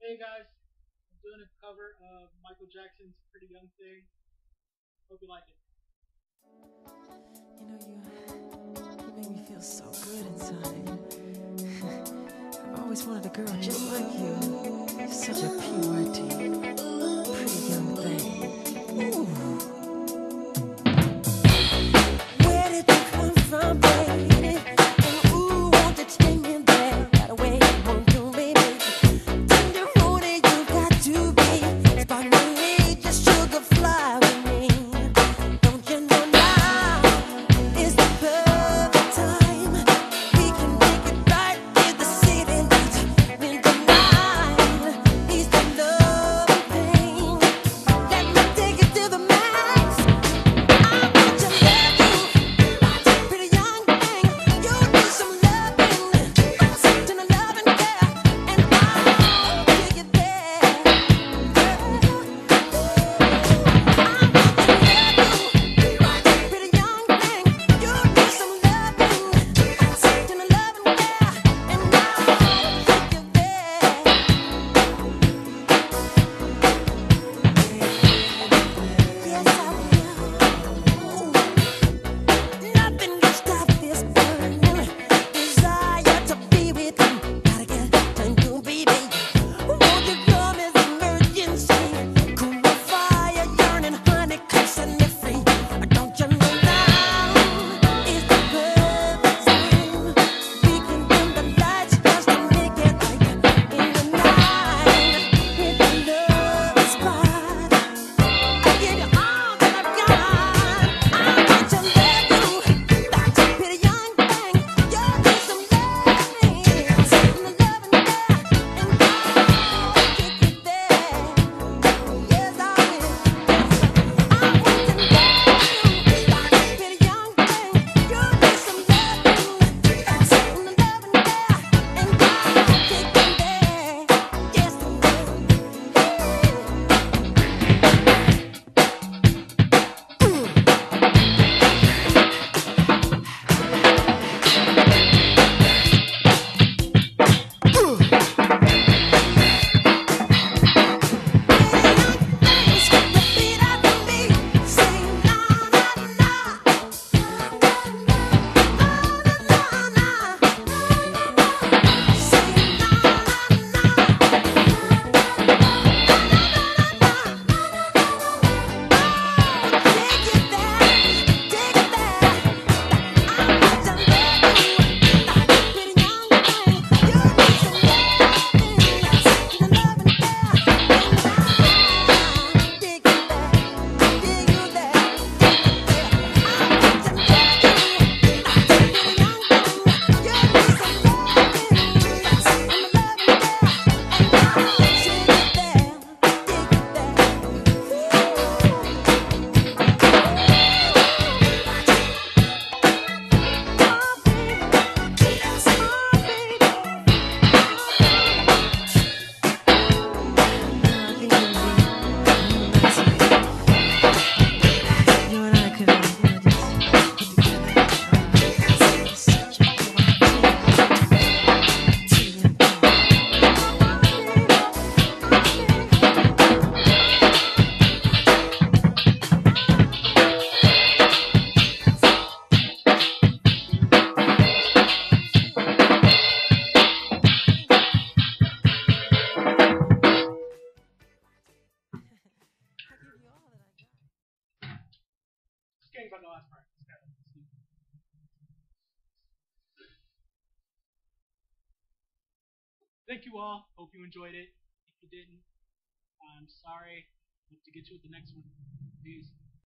Hey guys, I'm doing a cover of Michael Jackson's Pretty Young Thing. Hope you like it. You make me feel so good inside. I've always wanted a girl just like you. You're such a P.Y.T. Pretty young thing. Ooh. Where did you come from, baby? And ooh, won't you take me there right away? Won't you, baby? Tender road you got to be. Sparkly, just sugar fly with me. Don't you know now is the perfect time? We can make it right with the city lights. When the night is the love thing. Let me take it to the max. I want to love you, pretty young thing. You need some loving, something to love and care, and I'll take you there. I want to love you, pretty young thing. You need some loving, something to love and care, and I'll take you there. Yes, I will. Nothing can stop this burning desire to be with you. Gotta get to you, baby. Won't you come as emergency? Cool the fire, yearning, honey, set me free. Don't you know now is the perfect time? We can dim the lights just to make it right in the night. Hit the love spot. I give you all that I've got. I want to love you, pretty young thing. You need some loving, something to love and care, and I'll take you there. Yes, I will. I want to love you, pretty young thing. You need some loving, something to love and care, and I'll take you there. Yes, I will. Just kidding about the last part. Thank you all. Hope you enjoyed it. If you didn't, I'm sorry. Hope to get you with the next one. Peace.